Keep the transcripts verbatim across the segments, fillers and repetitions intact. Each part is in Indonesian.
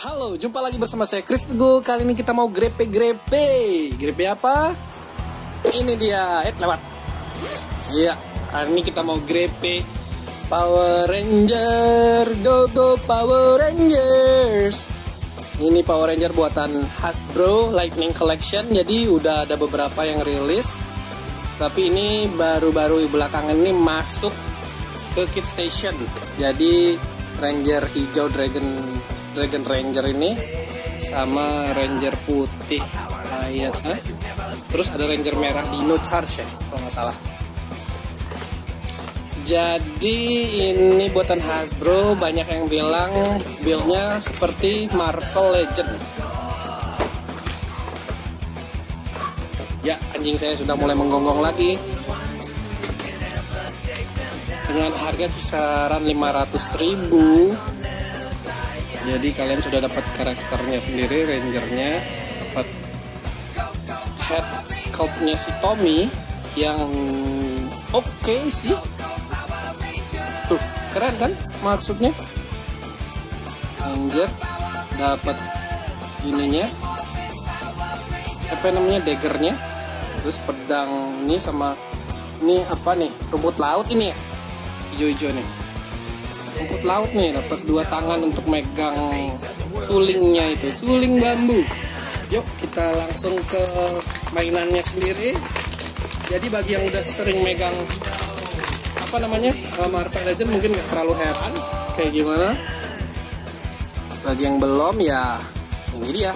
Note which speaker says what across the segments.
Speaker 1: Halo, jumpa lagi bersama saya Chris Teguh. Kali ini kita mau grepe-grepe. Grepe apa? Ini dia, eh lewat. Iya, hari ini kita mau grepe Power Ranger. Go go Power Rangers. Ini Power Ranger buatan Hasbro Lightning Collection. Jadi udah ada beberapa yang rilis. Tapi ini baru-baru belakangan ini masuk ke Kid Station. Jadi Ranger hijau Dragon Dragon Ranger ini sama Ranger putih kayak eh? Terus ada Ranger merah Dino Charge ya kalau nggak salah. Jadi ini buatan Hasbro, banyak yang bilang build-nya seperti Marvel Legend. Ya, anjing saya sudah mulai menggonggong lagi. Dengan harga kisaran lima ratus ribu. Jadi kalian sudah dapat karakternya sendiri, Rangernya, dapat head sculpt-nya si Tommy yang oke okay sih. Tuh, keren kan maksudnya? Ranger dapat ininya, apa namanya, daggernya, terus pedang ini sama ini apa nih, rumput laut ini ya, hijau-hijau nih. Rumput laut nih, dapat dua tangan untuk megang sulingnya itu, suling bambu. Yuk kita langsung ke mainannya sendiri. Jadi bagi yang udah sering megang apa namanya Marvel Legend mungkin gak terlalu heran kayak gimana. Bagi yang belum ya ini dia.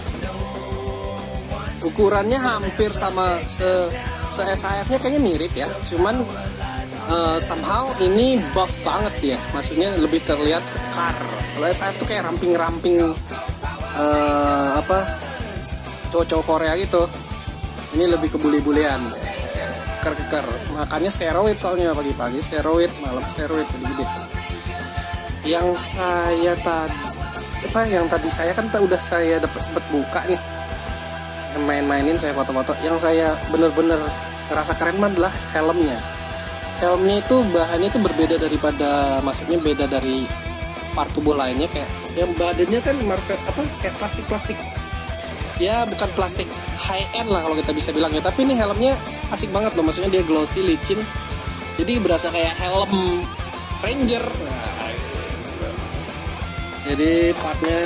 Speaker 1: Ukurannya hampir sama se, se S H F-nya kayaknya mirip ya, cuman Uh, somehow ini buff banget ya, maksudnya lebih terlihat kekar. Kalau saya tuh kayak ramping-ramping uh, apa cowok-cowok Korea gitu. Ini lebih ke bule-bulean, keker-keker. Makannya steroid soalnya, pagi-pagi steroid, malam steroid, gede-gede. Yang saya tadi apa yang tadi saya kan udah saya dapat sempet buka nih, main-mainin saya foto-foto. Yang saya bener-bener ngerasa keren mah adalah helmnya. Helmnya itu bahannya itu berbeda daripada, maksudnya beda dari part tubuh lainnya. Kayak yang badannya kan Marvel apa kayak plastik-plastik ya, bukan plastik high end lah kalau kita bisa bilang ya, tapi ini helmnya asik banget loh, maksudnya dia glossy, licin, jadi berasa kayak helm Ranger. Nah, gitu. Jadi partnya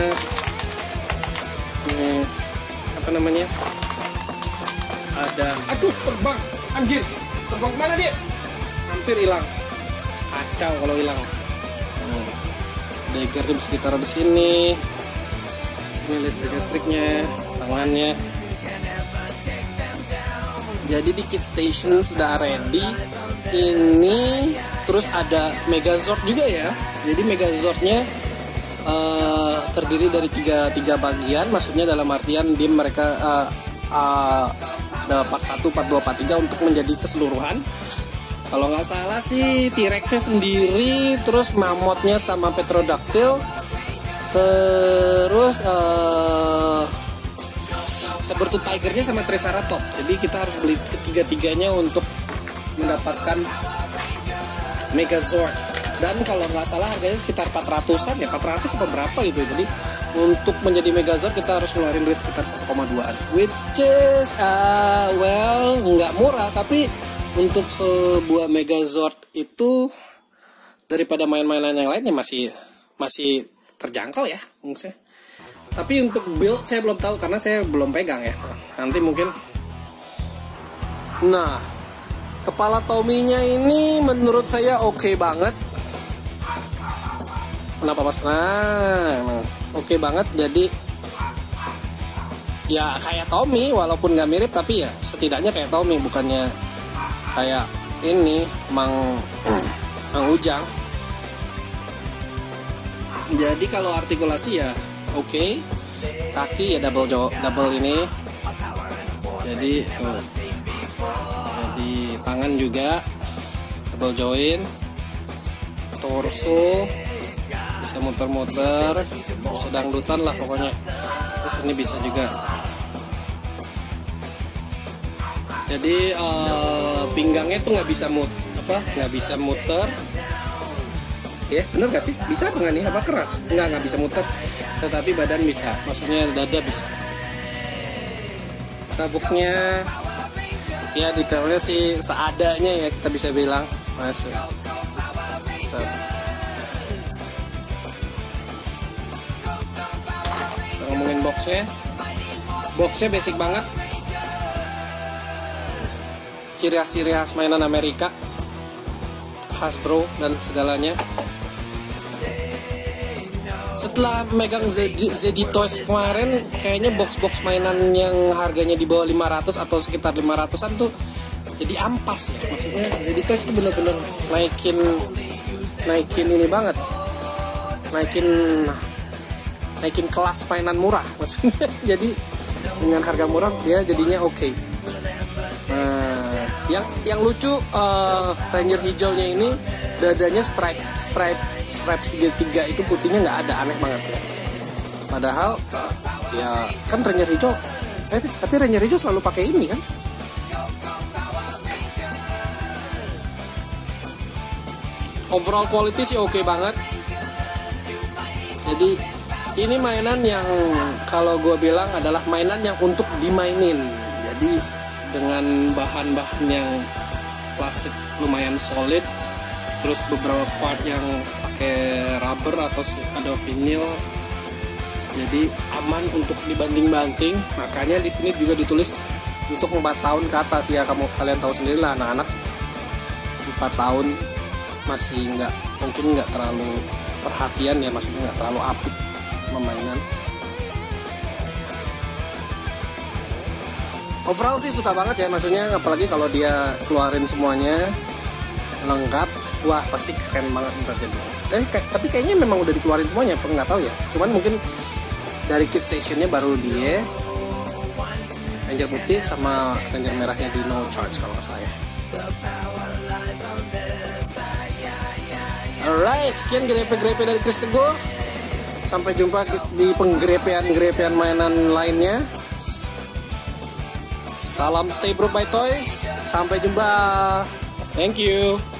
Speaker 1: ini apa namanya, ada, aduh terbang, anjir, terbang kemana dia? Hampir hilang, kacau kalau hilang. Hmm. Dagger di sekitar di sini, sini listrik-listriknya, tangannya. Jadi di Kid Station sudah ready. Ini terus ada Megazord juga ya. Jadi Megazordnya uh, terdiri dari tiga tiga bagian, maksudnya dalam artian dim mereka uh, uh, ada part satu, part dua, part tiga untuk menjadi keseluruhan. Kalau nggak salah sih T-Rex-nya sendiri, terus mammothnya sama Pterodactyl, terus uh, Saber-tooth Tiger-nya sama Triceratops. Jadi kita harus beli ketiga-tiganya untuk mendapatkan Megazord. Dan kalau nggak salah harganya sekitar empat ratusan ya, empat ratus atau berapa gitu. Jadi untuk menjadi Megazord kita harus ngeluarin duit sekitar satu koma dua-an. Which is, uh, well, nggak murah, tapi untuk sebuah Megazord itu daripada main-mainan yang lainnya masih masih terjangkau ya maksudnya. Tapi untuk build saya belum tahu karena saya belum pegang ya. Nanti mungkin. Nah, kepala Tommy-nya ini menurut saya oke okay banget. Kenapa mas? Nah, emang oke okay banget. Jadi ya kayak Tommy, walaupun nggak mirip tapi ya setidaknya kayak Tommy, bukannya kayak ini Mang Mang Ujang. Jadi kalau artikulasi ya oke, okay. Kaki ya double jo double ini. Jadi tuh. Jadi tangan juga double join. Torso bisa muter-muter, bisa dangdutan lah pokoknya. Terus ini bisa juga. Jadi uh, pinggangnya tuh nggak bisa mut apa nggak bisa muter, ya, bener gak sih? Bisa apa nggak nih? Apa keras? Nggak, nggak bisa muter, tetapi badan bisa, maksudnya dada bisa. Sabuknya ya detailnya sih seadanya ya, kita bisa bilang masuk. Ngomongin boxnya, boxnya basic banget, ciri khas-ciri khas mainan Amerika, Hasbro dan segalanya. Setelah megang Z D, Z D Toys kemarin, kayaknya box-box mainan yang harganya di bawah lima ratus atau sekitar lima ratusan tuh jadi ampas ya. Maksudnya Z D Toys itu bener-bener naikin naikin ini banget, naikin naikin kelas mainan murah maksudnya. Jadi dengan harga murah dia jadinya oke. Okay. Nah, yang yang lucu uh, Ranger hijaunya ini dadanya stripe stripe stripe segitiga itu putihnya nggak ada, aneh banget ya. Padahal uh, ya kan Ranger hijau, eh tapi Ranger hijau selalu pakai ini kan. Overall quality sih oke okay banget. Jadi ini mainan yang kalau gue bilang adalah mainan yang untuk dimainin. Jadi dengan bahan-bahan yang plastik lumayan solid, terus beberapa part yang pakai rubber atau ada vinyl, jadi aman untuk dibanding-banting. Makanya di sini juga ditulis untuk empat tahun ke atas ya. Kamu kalian tahu sendiri lah, anak-anak empat tahun masih nggak, mungkin nggak terlalu perhatian ya, maksudnya nggak terlalu apik memainan. Overall sih suka banget ya, maksudnya apalagi kalau dia keluarin semuanya lengkap, wah pasti keren banget berarti. Eh kayak, tapi kayaknya memang udah dikeluarin semuanya, apa nggak tahu ya. Cuman mungkin dari kit stationnya baru dia Ranger putih sama Ranger merahnya di no charge kalau nggak salah ya. Alright, sekian grepe-grepe dari Chris Teguh. Sampai jumpa di penggrepean-grepean mainan lainnya. Salam stay broke by toys. Sampai jumpa. Thank you.